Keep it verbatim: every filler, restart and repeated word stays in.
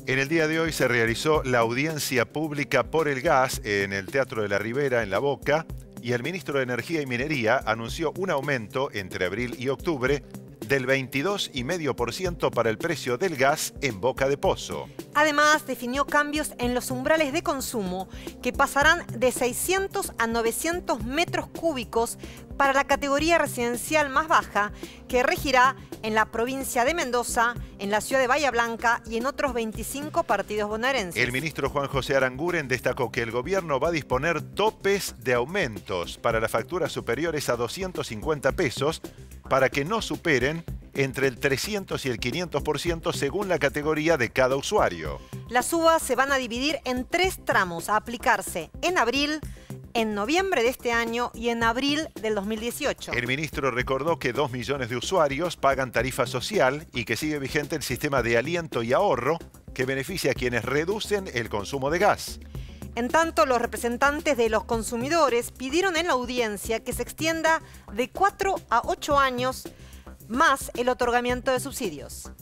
En el día de hoy se realizó la audiencia pública por el gas en el Teatro de la Ribera, en La Boca, y el ministro de Energía y Minería anunció un aumento entre abril y octubre del veintidós coma cinco por ciento para el precio del gas en Boca de Pozo. Además, definió cambios en los umbrales de consumo que pasarán de seiscientos a novecientos metros cúbicos para la categoría residencial más baja, que regirá en la provincia de Mendoza, en la ciudad de Bahía Blanca y en otros veinticinco partidos bonaerenses. El ministro Juan José Aranguren destacó que el gobierno va a disponer topes de aumentos para las facturas superiores a doscientos cincuenta pesos para que no superen entre el trescientos y el quinientos por ciento según la categoría de cada usuario. Las subas se van a dividir en tres tramos a aplicarse en abril, en noviembre de este año y en abril del dos mil dieciocho. El ministro recordó que dos millones de usuarios pagan tarifa social y que sigue vigente el sistema de aliento y ahorro que beneficia a quienes reducen el consumo de gas. En tanto, los representantes de los consumidores pidieron en la audiencia que se extienda de cuatro a ocho años más el otorgamiento de subsidios.